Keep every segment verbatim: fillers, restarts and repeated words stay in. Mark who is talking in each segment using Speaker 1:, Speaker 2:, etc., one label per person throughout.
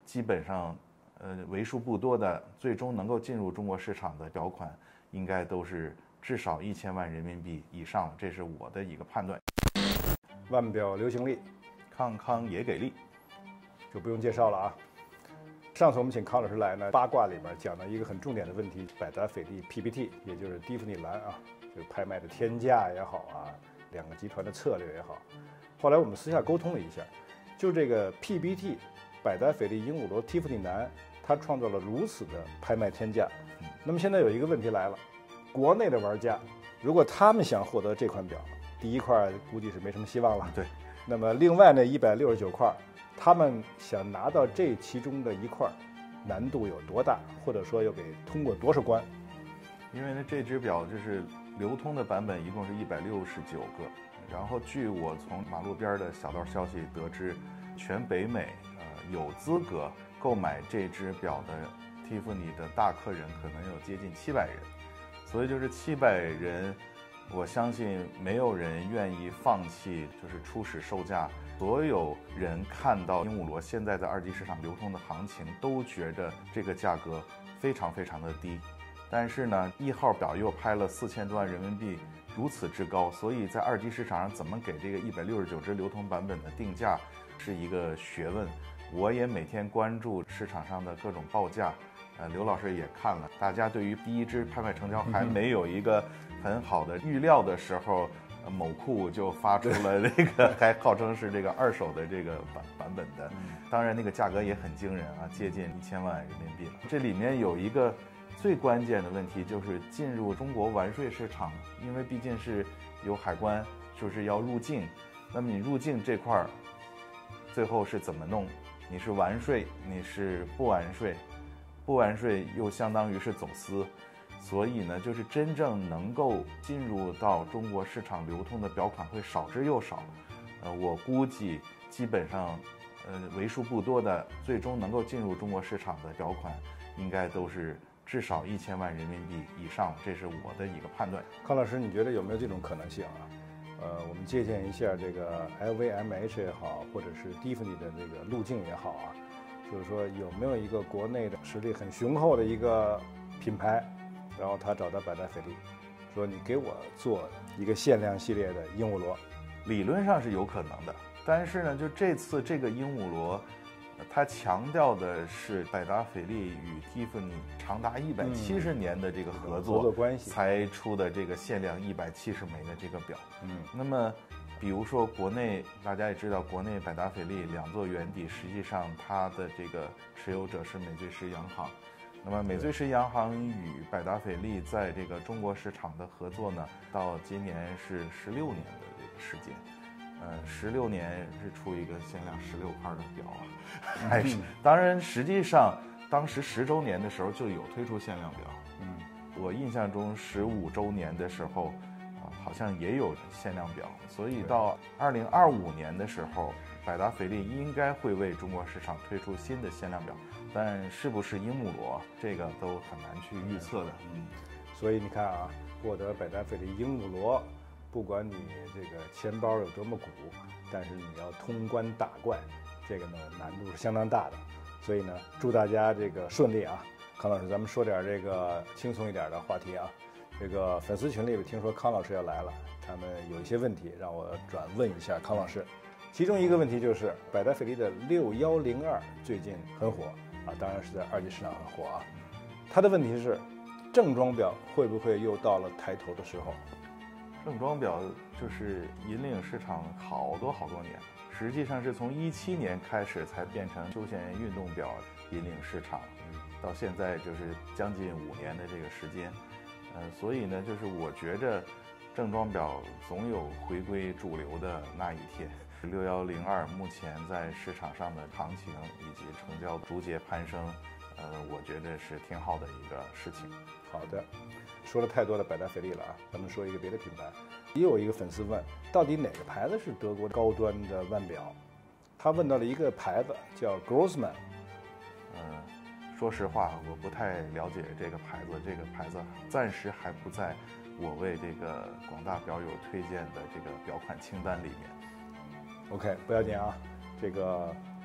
Speaker 1: 基本上，呃，为数不多的最终能够进入中国市场的表款，应该都是至少一千万人民币以上，这是我的一个判断。
Speaker 2: 腕表流行力，
Speaker 1: 康康也给力，
Speaker 2: 就不用介绍了啊。上次我们请康老师来呢，八卦里面讲了一个很重点的问题，百达翡丽 P B T， 也就是蒂芙尼蓝啊，就拍卖的天价也好啊，两个集团的策略也好。后来我们私下沟通了一下，就这个 P B T， 百达翡丽鹦鹉螺蒂芙尼蓝，它创造了如此的拍卖天价。那么现在有一个问题来了，国内的玩家如果他们想获得这款表，第一块估计是没什么希望了。
Speaker 1: 对。
Speaker 2: 那么另外那一百六十九块，他们想拿到这其中的一块，难度有多大？或者说要给通过多少关？
Speaker 1: 因为呢，这只表就是流通的版本一共是一百六十九个。然后据我从马路边的小道消息得知，全北美呃有资格购买这只表的蒂芙尼的大客人可能有接近七百人，所以就是七百人，我相信没有人愿意放弃，就是初始售价。所有人看到鹦鹉螺现在在二级市场流通的行情，都觉得这个价格非常非常的低。但是呢，一号表又拍了四千多万人民币，如此之高，所以在二级市场上怎么给这个一百六十九只流通版本的定价是一个学问。我也每天关注市场上的各种报价，呃，刘老师也看了，大家对于第一只拍卖成交还没有一个很好的预料的时候，呃、某库就发出了这个还号称是这个二手的这个版版本的，当然那个价格也很惊人啊，接近一千万人民币了。这里面有一个最关键的问题，就是进入中国完税市场，因为毕竟是有海关，就是要入境，那么你入境这块儿，最后是怎么弄？你是完税，你是不完税，不完税又相当于是走私，所以呢，就是真正能够进入到中国市场流通的表款会少之又少。呃，我估计基本上，呃，为数不多的最终能够进入中国市场的表款，应该都是至少一千万人民币以上，这是我的一个判断。
Speaker 2: 康老师，你觉得有没有这种可能性啊？呃，我们借鉴一下这个 L V M H 也好，或者是蒂芙尼的这个路径也好啊，就是说有没有一个国内的实力很雄厚的一个品牌，然后他找到百达翡丽，说你给我做一个限量系列的鹦鹉螺。
Speaker 1: 理论上是有可能的，但是呢，就这次这个鹦鹉螺，它强调的是百达翡丽与蒂芙尼长达一百七十年的这个合作、
Speaker 2: 嗯、合作关系
Speaker 1: 才出的这个限量一百七十枚的这个表。
Speaker 2: 嗯，
Speaker 1: 那么比如说国内大家也知道，国内百达翡丽两座圆底，实际上它的这个持有者是美最石洋行。那么美最石洋行与百达翡丽在这个中国市场的合作呢，到今年是十六年的这个时间。呃，十六年是出一个限量十六块的表啊，还是、嗯、当然，实际上当时十周年的时候就有推出限量表。嗯，我印象中十五周年的时候，啊、呃，好像也有限量表。所以到二零二五年的时候，百达翡丽应该会为中国市场推出新的限量表，但是不是鹦鹉螺，这个都很难去预测的。
Speaker 2: 嗯，所以你看啊，获得百达翡丽鹦鹉螺。不管你这个钱包有多么鼓，但是你要通关打怪，这个呢难度是相当大的。所以呢，祝大家这个顺利啊！康老师，咱们说点这个轻松一点的话题啊。这个粉丝群里边听说康老师要来了，他们有一些问题让我转问一下康老师。其中一个问题就是百达翡丽的六一零二最近很火啊，当然是在二级市场很火啊。他的问题是，正装表会不会又到了抬头的时候？
Speaker 1: 正装表就是引领市场好多好多年，实际上是从一七年开始才变成休闲运动表引领市场，到现在就是将近五年的这个时间。呃，所以呢，就是我觉着正装表总有回归主流的那一天。六一零二目前在市场上的行情以及成交逐节攀升，呃，我觉得是挺好的一个事情。
Speaker 2: 好的。说了太多的百达翡丽了啊，咱们说一个别的品牌。也有一个粉丝问，到底哪个牌子是德国高端的腕表？他问到了一个牌子叫 Grossman。
Speaker 1: 嗯，说实话，我不太了解这个牌子，这个牌子暂时还不在我为这个广大表友推荐的这个表款清单里面。
Speaker 2: OK， 不要紧啊，这个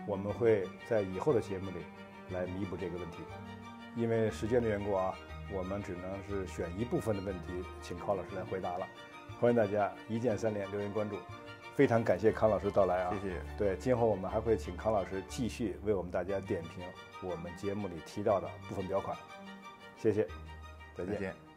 Speaker 2: 我们会在以后的节目里来弥补这个问题。因为时间的缘故啊，我们只能是选一部分的问题，请康老师来回答了。欢迎大家一键三连留言关注，非常感谢康老师到来啊！
Speaker 1: 谢谢。
Speaker 2: 对，今后我们还会请康老师继续为我们大家点评我们节目里提到的部分表款。谢谢，再见。
Speaker 1: 再见。